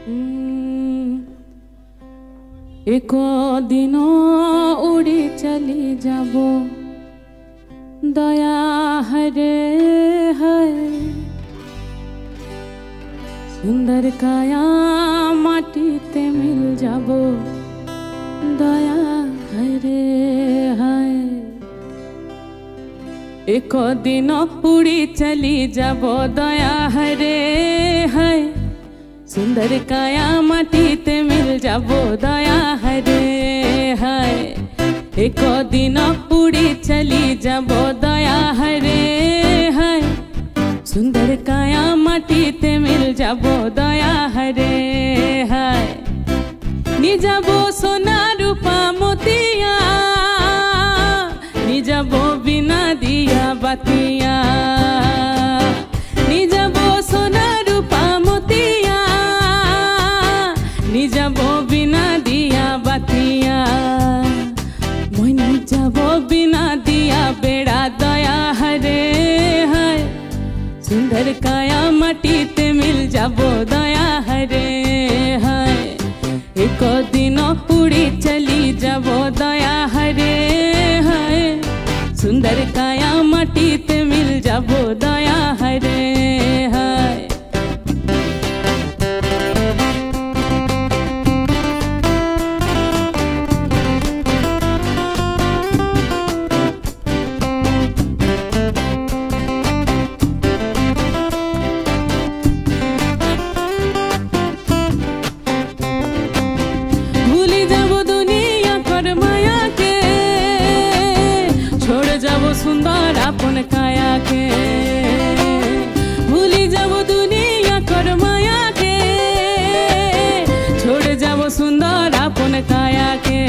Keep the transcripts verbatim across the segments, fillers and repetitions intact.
एक दिन उड़ी चली जाबो दया हरे है सुंदर काया माटी ते मिल जाबो दया हरे है। एक दिन उड़ी चली जाबो दया हरे है सुंदर काया माटी ते मिल जाबो दया हरे है। एक दिन उड़ी चली जाबो दया हरे है सुंदर काया माटी ते मिल जाबो दया हरे है। नी जाबो सोना रूपा मोतिया नी जाबो बिना दिया बातिया नी जाबो सोना रूपा मोतिया नी जाबो बिना दिया बातिया मैं नी जाबो बिना दिया बेड़ा दया हरे है सुंदर काया माटी ते मिल जाबो दया हरे है। एक दिन उड़ी चली जाबो दया हरे है सुंदर काया माटी ते मिल जाबो दया हरे है। सुंदर अपन काया के भूली जाबो दुनिया कर माया के छोड़ जाबो सुंदर अपन काया के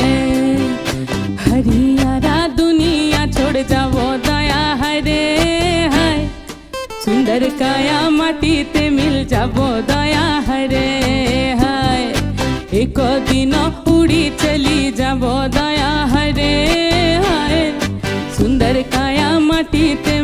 हरियारा दुनिया छोड़ जाबो दया हरे है सुंदर काया माटी ते मिल जाबो दया हरे है। एक दिन उड़ी चली जाबो दया हरे है सुंदर काया माटी ते